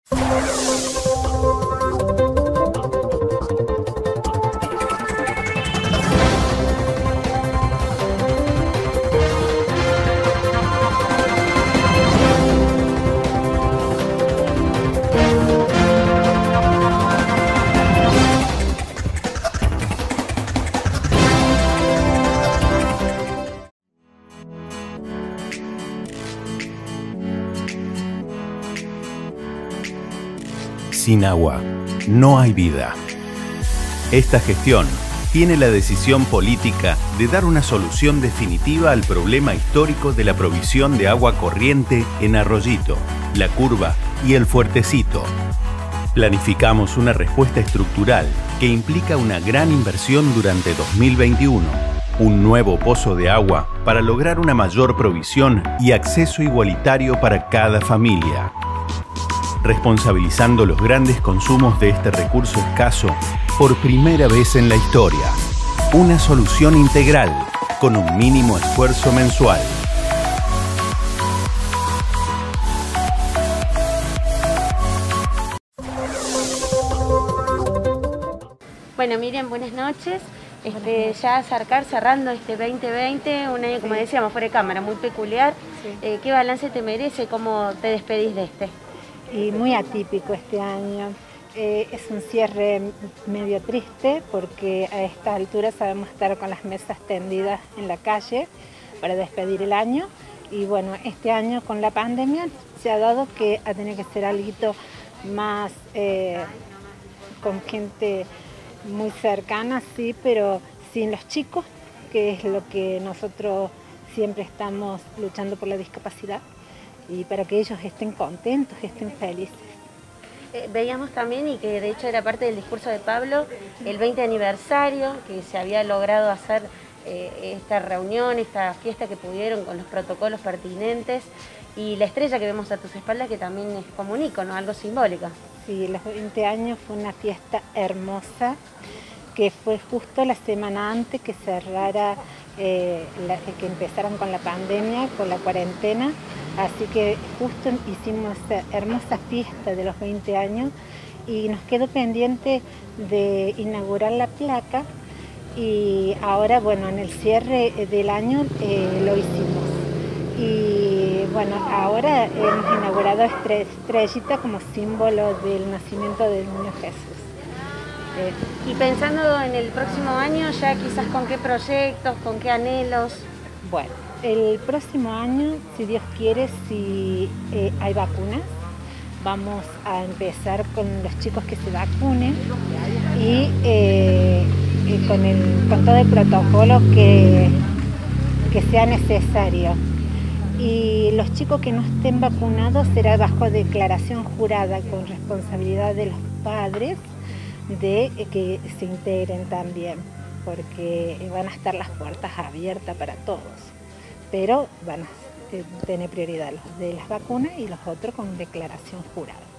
Sin agua, no hay vida. Esta gestión tiene la decisión política de dar una solución definitiva al problema histórico de la provisión de agua corriente en Arroyito, La Curva y El Fuertecito. Planificamos una respuesta estructural que implica una gran inversión durante 2021, un nuevo pozo de agua para lograr una mayor provisión y acceso igualitario para cada familia, responsabilizando los grandes consumos de este recurso escaso por primera vez en la historia. Una solución integral con un mínimo esfuerzo mensual. Bueno, Miriam, buenas noches. Ya cerrando este 2020, un año, como decíamos, fuera de cámara, muy peculiar. Sí. ¿Qué balance te merece? ¿Cómo te despedís de este? Y muy atípico este año. Es un cierre medio triste porque a esta altura sabemos estar con las mesas tendidas en la calle para despedir el año. Y bueno, este año con la pandemia se ha dado que ha tenido que ser algo más con gente muy cercana, sí, pero sin los chicos, que es lo que nosotros siempre estamos luchando por la discapacidad. Y para que ellos estén contentos, estén felices. Veíamos también, y que de hecho era parte del discurso de Pablo, el 20 aniversario, que se había logrado hacer esta reunión, esta fiesta que pudieron con los protocolos pertinentes, y la estrella que vemos a tus espaldas, que también es como un ícono, algo simbólico. Sí, los 20 años fue una fiesta hermosa, que fue justo la semana antes que cerrara, que empezaron con la pandemia, con la cuarentena. Así que justo hicimos esta hermosa fiesta de los 20 años y nos quedó pendiente de inaugurar la placa y ahora, bueno, en el cierre del año lo hicimos. Y bueno, ahora hemos inaugurado esta estrellita como símbolo del nacimiento del Niño Jesús. Y pensando en el próximo año, ya quizás con qué proyectos, con qué anhelos. Bueno, el próximo año, si Dios quiere, si hay vacunas, vamos a empezar con los chicos que se vacunen y con todo el protocolo que sea necesario. Y los chicos que no estén vacunados será bajo declaración jurada con responsabilidad de los padres de que se integren también, porque van a estar las puertas abiertas para todos. Pero van a tener prioridad los de las vacunas y los otros con declaración jurada.